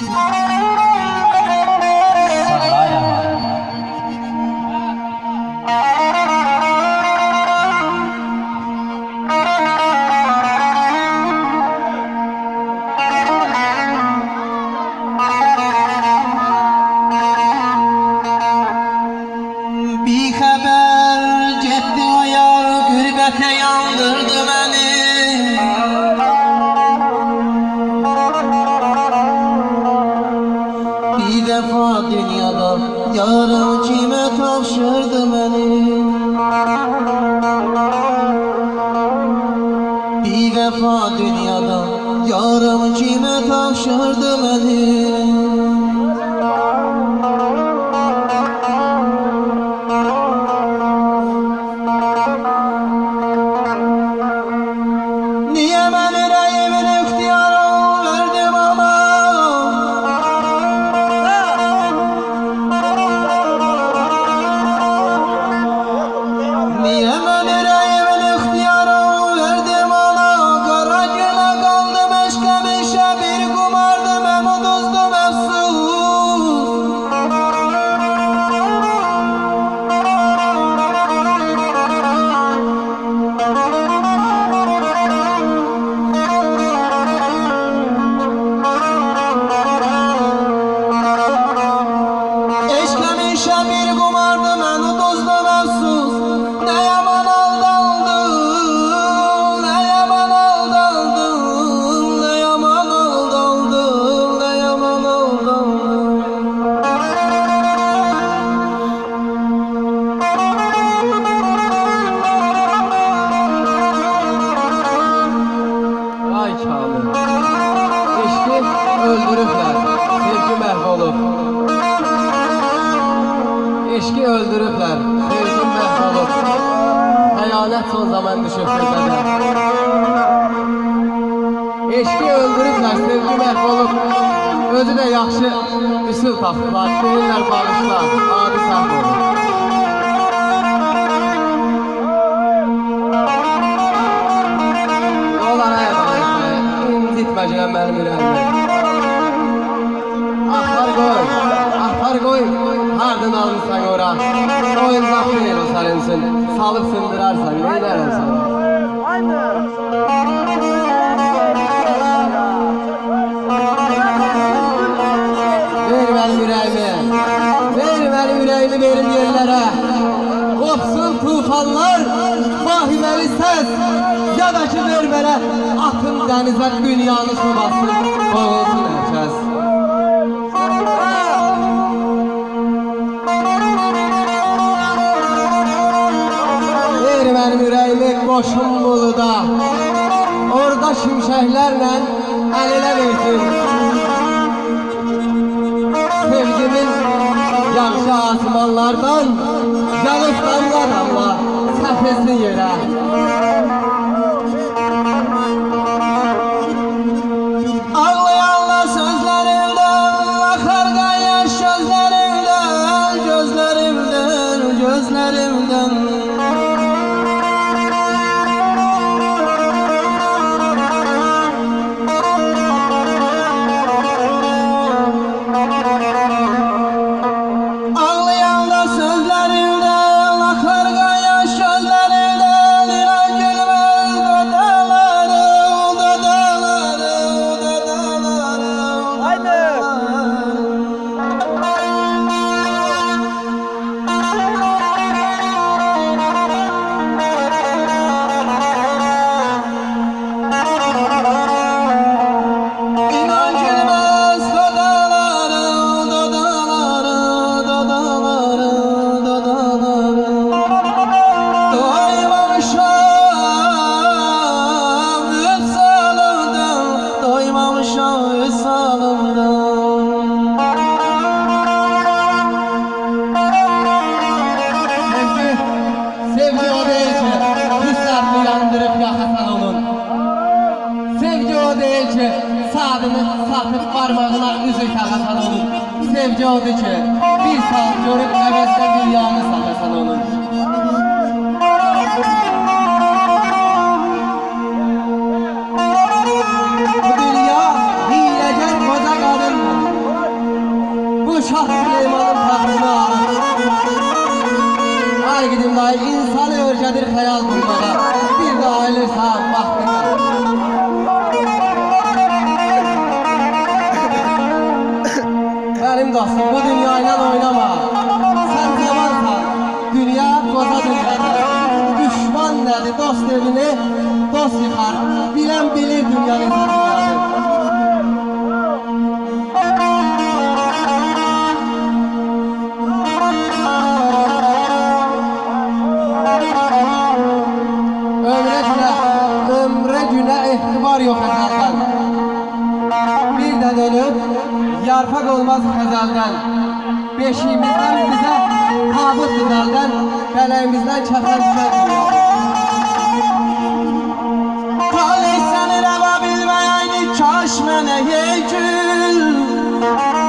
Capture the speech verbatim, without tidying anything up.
Yarım kime tavşırdı beni? Bir vefa dünyada yarım kime tavşırdı beni? Niye ben yüreğimin ihtiyarı verdim ama? Niye ben yüreğimin ihtiyarı verdim ana? Kara güne kaldım eşkemişe, bir kumardım hem uduzdum efsus. Eşkemişe bir kumardım hem uduzdum efsus. Ne yaman aldandım, ne yaman aldandım, ne yaman aldandım, ne yaman aldandım. Vay Kamil, eşki öldürüpler, sevgi mahvolup. Eşki öldürüpler, sevgi mahvolup. Hayalet son zaman düşüp gözədə. Eşki öldürüpler, sevgi mahvolup. Özü de yaxşı üsul tapdılar, deyirlər bağışla, adi səhv olur. Olar ayaqlar, incitməcəyəm mənim ürəyimdə. Ahlar qoy, ahlar qoy, hardan almışsan ora. Oyuncaq deyil o sərinsin, salıb sındırarsan, neylərən sana? Ver mənim ürəyimi, ver mənim ürəyimi verim yerlərə. Qopsun tufanlar, vahiməli səs, ya da ki ver mənə, atın dənizə dünyanı su basın, boğulsun hər kəs. Ver mənim ürəyimi qoşun buluda, orada şimşəklərlə əl-elə versin. Sevgimin yağışı asmanlardan, yanıb damla damla səpilsin yerə. Ağlayanlar sözlərimdən, axar qayaş gözlərimdən, gözlərimdən, gözlərimdən. Ağlayanlar sözlərimdən, axar qayaş gözlərimdən, inan gülməz dadalarım, dadalarım, dadalarım. Haydi! İnan gülməz dadalarım, dadalarım, dadalarım, dadalarım. Doymamışam vüsalımdan, doymamışam vüsalımdan. Sevgi, sevgi o değil ki, hüsnatını yandırıp yakasan onun. Sevgi o değil ki, saadını satıp parmağına üzük takasan onun. Sevgi odur ki, bir saat görüp əvəzdə dünyanı satasan onun. Bu dünya hiləcər koca kadın, dostum, bu dünyayla oynama. Sen zamansan, dünya koza dünyadır. Düşman nedir, dost evini, dost yıkar. Bilen bilir dünya ne dünyadır. Ömre güne, ömre güne ihtibar yok ezelden. Bir de dönüp, yarpak olmaz ezelden. Beşiğimizden bize tabut dinelden, keleğimizden çatar düşer dünya. Talih seni reva bilmeyeydi, kaş mene yeykül.